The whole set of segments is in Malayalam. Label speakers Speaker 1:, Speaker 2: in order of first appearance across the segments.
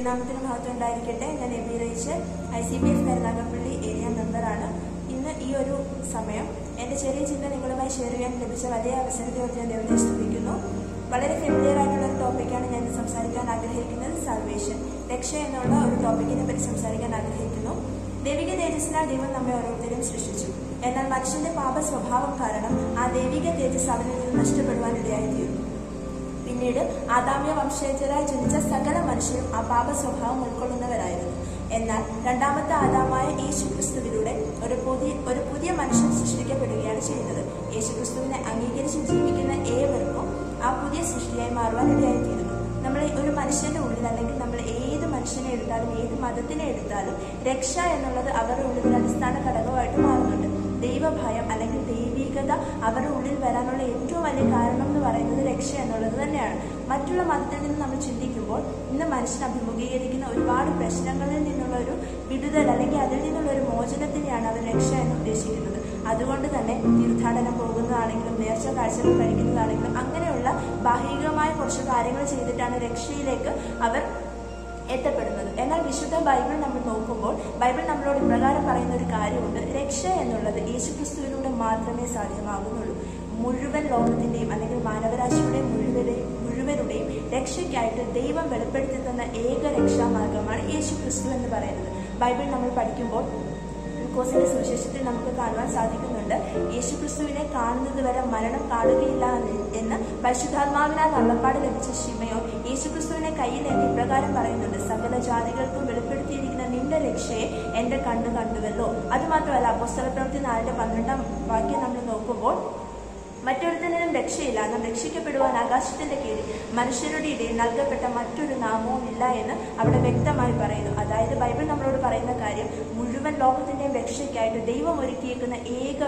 Speaker 1: ദൈവനാമത്തിന് മഹത്വം ഉണ്ടായിരിക്കട്ടെ. ഞാൻ എബി റയിച്ച് ICPF കരുനാഗപ്പള്ളി ഏരിയ മെമ്പറാണ്. ഇന്ന് ഈ ഒരു സമയം എൻ്റെ ചെറിയ ചിന്ത നിങ്ങളുമായി ഷെയർ ചെയ്യാൻ ലഭിച്ച വലിയ അവസരത്തെ ഞാൻ ദൈവത്തെ സ്തുതിക്കുന്നു. വളരെ ഫെമിലിയർ ആയിട്ടുള്ള ഒരു ടോപ്പിക്കാണ് ഞാൻ സംസാരിക്കാൻ ആഗ്രഹിക്കുന്നത്. സാൽവേഷൻ, രക്ഷ എന്നുള്ള ഒരു ടോപ്പിക്കിനെ പറ്റി സംസാരിക്കാൻ ആഗ്രഹിക്കുന്നു. ദൈവിക തേജസ്സിനാൽ ദൈവം നമ്മെ ഓരോരുത്തരും സൃഷ്ടിച്ചു. എന്നാൽ മനുഷ്യന്റെ പാപ സ്വഭാവം കാരണം ആ ദൈവിക തേജസ് അവനിൽ നിന്ന് നഷ്ടപ്പെടുവാനിടയായിത്തീർന്നു. പിന്നീട് ആദാമ്യ വംശജരായി ജനിച്ച സകല മനുഷ്യരും ആ പാപ സ്വഭാവം ഉൾക്കൊള്ളുന്നവരായിരുന്നു. എന്നാൽ രണ്ടാമത്തെ ആദാമായ യേശുക്രിസ്തുവിലൂടെ ഒരു പുതിയ മനുഷ്യൻ സൃഷ്ടിക്കപ്പെടുകയാണ് ചെയ്യുന്നത്. യേശുക്രിസ്തുവിനെ അംഗീകരിച്ച് ജീവിക്കുന്ന ഏവർക്കും ആ പുതിയ സൃഷ്ടിയായി മാറുവാൻ ഇടയായിത്തീരുന്നു. നമ്മൾ ഒരു മനുഷ്യന്റെ ഉള്ളിൽ, അല്ലെങ്കിൽ നമ്മൾ ഏത് മനുഷ്യനെ എടുത്താലും ഏത് മതത്തിനെ എടുത്താലും രക്ഷ എന്നുള്ളത് അവരുടെ ഉള്ളിൽ ഒരു അടിസ്ഥാന ഘടകമായിട്ട് മാറുന്നുണ്ട്. ദൈവഭയം അല്ലെങ്കിൽ ദൈവികത അവരുടെ ഉള്ളിൽ വരാനുള്ള ഏറ്റവും വലിയ കാരണം എന്ന് പറയുന്നത് രക്ഷ എന്നുള്ളത് തന്നെയാണ്. മറ്റുള്ള മതത്തിൽ നിന്ന് നമ്മൾ ചിന്തിക്കുമ്പോൾ ഇന്ന് മനുഷ്യൻ അഭിമുഖീകരിക്കുന്ന ഒരുപാട് പ്രശ്നങ്ങളിൽ നിന്നുള്ള ഒരു വിടുതൽ, അല്ലെങ്കിൽ അതിൽ നിന്നുള്ള ഒരു മോചനത്തിനെയാണ് അവർ രക്ഷ എന്ന് ഉദ്ദേശിക്കുന്നത്. അതുകൊണ്ട് തന്നെ തീർത്ഥാടനം പോകുന്നതാണെങ്കിലും നേർച്ച കാഴ്ചകൾ കഴിക്കുന്നതാണെങ്കിലും അങ്ങനെയുള്ള ബാഹികമായ കുറച്ച് കാര്യങ്ങൾ ചെയ്തിട്ടാണ് രക്ഷയിലേക്ക് അവർ എത്തപ്പെടുന്നത്. എന്നാൽ വിശുദ്ധ ബൈബിൾ നമ്മൾ നോക്കുമ്പോൾ ബൈബിൾ നമ്മളോട് ഇപ്രകാരം പറയുന്ന ഒരു കാര്യമുണ്ട്: രക്ഷ എന്നുള്ളത് യേശുക്രിസ്തുവിലൂടെ മാത്രമേ സാധ്യമാകുന്നുള്ളൂ. മുഴുവൻ ലോകത്തിന്റെയും അല്ലെങ്കിൽ മാനവരാശിയുടെ മുഴുവനുടെയും രക്ഷയ്ക്കായിട്ട് ദൈവം വെളിപ്പെടുത്തി തന്ന ഏക രക്ഷാമാർഗമാണ് യേശുക്രിസ്തു എന്ന് പറയുന്നത്. ബൈബിൾ നമ്മൾ പഠിക്കുമ്പോൾ ലൂക്കോസിന്റെ സുവിശേഷത്തിൽ നമുക്ക് കാണുവാൻ സാധിക്കുന്നുണ്ട്, യേശുക്രിസ്തുവിനെ കാണുന്നത് വരെ മരണം കാണുകയില്ല എന്ന് പരിശുദ്ധാത്മാവിനാൽ അരുളപ്പാട് ലഭിച്ച ശിമയോൻ യേശുക്രിസ്തുവിനെ കയ്യിലേന്തി ഇപ്രകാരം പറയുന്നുണ്ട്: സകല ജാതികൾക്കും വെളിപ്പെടുത്തിയിരിക്കുന്ന നിന്റെ രക്ഷയെ എന്റെ കണ്ണു കണ്ടുവല്ലോ. അതുമാത്രമല്ല, അപ്പോസ്തലപ്രവൃത്തി 4:12 വാക്യം നമ്മൾ നോക്കുമ്പോൾ മറ്റൊരുത്തനും രക്ഷയില്ല, നാം രക്ഷിക്കപ്പെടുവാൻ ആകാശത്തിന്റെ കീഴിൽ മനുഷ്യരുടെ ഇടയിൽ നൽകപ്പെട്ട മറ്റൊരു നാമവും ഇല്ല എന്ന് അവിടെ വ്യക്തമായി പറയുന്നു. അതായത് ബൈബിൾ നമ്മളോട് പറയുന്ന കാര്യം, മുഴുവൻ ലോകത്തിന്റെയും രക്ഷയ്ക്കായിട്ട് ദൈവം ഒരുക്കിയേക്കുന്ന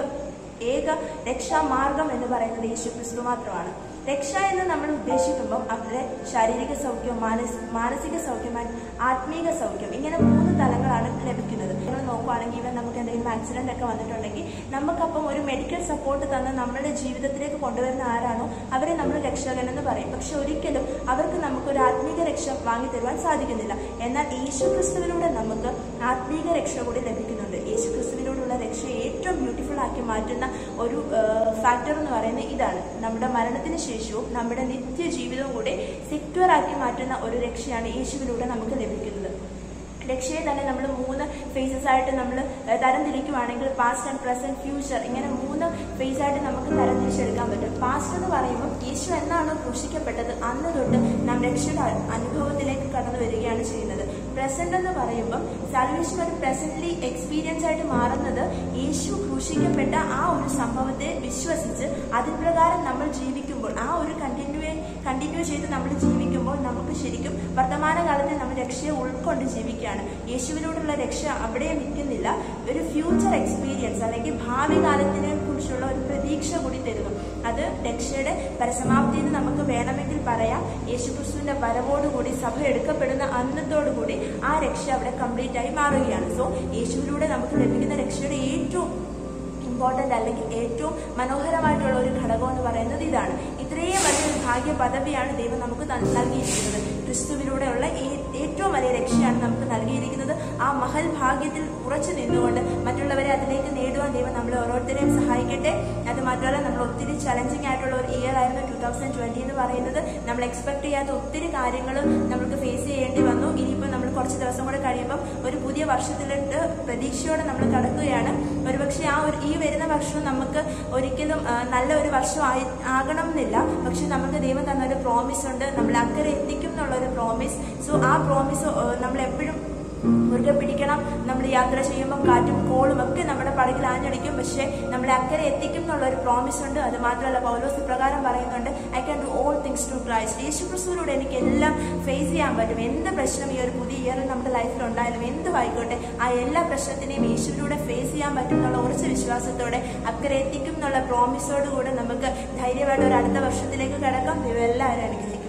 Speaker 1: ഏക രക്ഷാമാർഗം എന്ന് പറയുന്നത് യേശുക്രിസ്തു മാത്രമാണ്. രക്ഷ എന്ന് നമ്മൾ ഉദ്ദേശിക്കുമ്പോൾ അവരുടെ ശാരീരിക സൗഖ്യം, മാനസിക സൗഖ്യം, ആത്മീക സൗഖ്യം, ഇങ്ങനെ 3 തലങ്ങളാണ് ലഭിക്കുന്നത്. നമ്മൾ നോക്കുകയാണെങ്കിൽ ഇവൻ നമുക്ക് എന്തെങ്കിലും ആക്സിഡന്റ് ഒക്കെ വന്നിട്ടുണ്ടെങ്കിൽ നമുക്കപ്പം ഒരു മെഡിക്കൽ സപ്പോർട്ട് തന്ന് നമ്മുടെ ജീവിതത്തിലേക്ക് കൊണ്ടുവരുന്ന ആരാണോ അവരെ നമ്മൾ രക്ഷകൻ എന്ന് പറയും. പക്ഷെ ഒരിക്കലും അവർക്ക് നമുക്കൊരു ആത്മീക രക്ഷ വാങ്ങിത്തരുവാൻ സാധിക്കുന്നില്ല. എന്നാൽ യേശുക്രിസ്തുവിലൂടെ നമുക്ക് ആത്മീക രക്ഷ കൂടി ലഭിക്കുന്നുണ്ട്. യേശുക്രിസ്തുവിലൂടെയുള്ള രക്ഷ ഏറ്റവും ബ്യൂട്ടിഫുൾ ആക്കി മാറ്റുന്ന ഒരു ഫാക്ടർ എന്ന് പറയുന്നത് ഇതാണ്: നമ്മുടെ മരണത്തിന് ശേഷവും നമ്മുടെ നിത്യജീവിതവും കൂടെ സെക്യൂർ ആക്കി മാറ്റുന്ന ഒരു രക്ഷയാണ് യേശുവിലൂടെ നമുക്ക് ലഭിക്കുന്നത്. രക്ഷയെ തന്നെ നമ്മൾ 3 ഫേസസ് ആയിട്ട് നമ്മൾ തരംതിരിക്കുവാണെങ്കിൽ പാസ്റ്റ് ആൻഡ് പ്രസന്റ്, ഫ്യൂച്ചർ, ഇങ്ങനെ 3 ഫേസ് ആയിട്ട് നമുക്ക് തരംതിരിച്ചെടുക്കാൻ പറ്റും. പാസ്റ്റ് എന്ന് പറയുമ്പോൾ യേശു എന്നാണോ ക്രൂശിക്കപ്പെട്ടത് അന്ന് തൊട്ട് നാം രക്ഷയുടെ അനുഭവത്തിലേക്ക് കടന്നു വരികയാണ് ചെയ്യുന്നത്. പ്രസന്റ് എന്ന് പറയുമ്പോൾ സാൽവേഷൻ ഒരു പ്രസന്റ്ലി എക്സ്പീരിയൻസ് ആയിട്ട് മാറുന്നത് യേശു ക്രൂശിക്കപ്പെട്ട ആ ഒരു സംഭവത്തെ വിശ്വസിച്ച് അതിൻ പ്രകാരം നമ്മൾ ജീവിക്കുമ്പോൾ, ആ ഒരു കണ്ടിന്യൂ ചെയ്ത് നമ്മൾ ജീവിക്കുമ്പോൾ നമുക്ക് ശരിക്കും വർത്തമാനകാലത്തെ നമ്മൾ രക്ഷയെ ഉൾക്കൊണ്ട് ജീവിക്കുകയാണ്. യേശുവിനോടുള്ള രക്ഷ അവിടെ നിൽക്കുന്നില്ല, ഒരു ഫ്യൂച്ചർ എക്സ്പീരിയൻസ് അല്ലെങ്കിൽ ഭാവി കാലത്തിനെ കുറിച്ചുള്ള ഒരു പ്രതീക്ഷ കൂടി തരുന്നു. അത് രക്ഷയുടെ പരിസമാപ്തി എന്ന് നമുക്ക് വേണമെങ്കിൽ പറയാം. യേശുക്രിസ്തുവിന്റെ വരവോടുകൂടി സഭ എടുക്കപ്പെടുന്ന അന്നത്തോടുകൂടി ആ രക്ഷ അവിടെ കംപ്ലീറ്റ് ആയി മാറുകയാണ്. സോ യേശുവിലൂടെ നമുക്ക് ലഭിക്കുന്ന രക്ഷയുടെ ഏറ്റവും ഇമ്പോർട്ടൻ്റ് അല്ലെങ്കിൽ ഏറ്റവും മനോഹരമായിട്ടുള്ള ഒരു ഘടകം എന്ന് പറയുന്നത് ഇതാണ്. ഇത്രയും വലിയൊരു ഭാഗ്യ പദവിയാണ് ദൈവം നമുക്ക് നൽകിയിരിക്കുന്നത്. ക്രിസ്തുവിലൂടെയുള്ള ഏറ്റവും വലിയ രക്ഷയാണ് നമുക്ക് നൽകിയിരിക്കുന്നത്. ആ മഹൽ ഭാഗ്യത്തിൽ ഉറച്ചു നിന്നുകൊണ്ട് മറ്റുള്ളവരെ അതിലേക്ക് നേടുവാൻ ദൈവം നമ്മളെ ഓരോരുത്തരെയും സഹായിക്കട്ടെ. അത് മാത്രമല്ല, നമ്മൾ ഒത്തിരി ചലഞ്ചിങ് ആയിട്ടുള്ള ഒരു ഇയർ ആയിരുന്നു 2020 എന്ന് പറയുന്നത്. നമ്മൾ എക്സ്പെക്ട് ചെയ്യാത്ത ഒത്തിരി കാര്യങ്ങൾ നമുക്ക് ഫേസ് ചെയ്യേണ്ടി വന്നു. ഇനിയിപ്പോൾ നമ്മൾ കുറച്ച് ദിവസം കൂടെ കഴിയുമ്പം ഒരു പുതിയ വർഷത്തിലിട്ട് പ്രതീക്ഷയോടെ നമ്മൾ കടക്കുകയാണ്. ഒരുപക്ഷെ ഈ വരുന്ന വർഷം നമുക്ക് ഒരിക്കലും നല്ല ഒരു വർഷം ആകണം എന്നില്ല. പക്ഷെ നമുക്ക് ദൈവം തന്നൊരു പ്രോമിസ് ഉണ്ട്, നമ്മൾ അക്കരെ എത്തിക്കും എന്നുള്ളൊരു പ്രോമിസ്. സോ ആ പ്രോമിസ് നമ്മൾ എപ്പോഴും മുറുകെ പിടിക്കണം. നമ്മൾ യാത്ര ചെയ്യുമ്പോൾ കാറ്റും കോളും ഒക്കെ നമ്മുടെ പടകിൽ ആഞ്ഞടിക്കും, പക്ഷെ നമ്മളെ അക്കരെ എത്തിക്കും എന്നുള്ള ഒരു പ്രോമിസ് ഉണ്ട്. അത് മാത്രമല്ല, പൗലോസ് ഇപ്രകാരം പറയുന്നുണ്ട്: I can do all things through Christ. യേശുക്രിസ്തുവിലൂടെ എനിക്ക് എല്ലാം ഫേസ് ചെയ്യാൻ പറ്റും. എന്ത് പ്രശ്നം ഈ ഒരു പുതിയ ഇയറിൽ നമ്മുടെ ലൈഫിൽ ഉണ്ടായാലും എന്തുമായിക്കോട്ടെ, ആ എല്ലാ പ്രശ്നത്തിനെയും യേശുവിലൂടെ ഫേസ് ചെയ്യാൻ പറ്റും എന്നുള്ള ഉറച്ച വിശ്വാസത്തോടെ അക്കരെ എത്തിക്കും എന്നുള്ള പ്രോമിസോടുകൂടെ നമുക്ക് ധൈര്യമായിട്ട് ഒരു അടുത്ത വർഷത്തിലേക്ക് കടക്കാം. ദൈവം എല്ലാവരും അനുഗ്രഹിക്കും.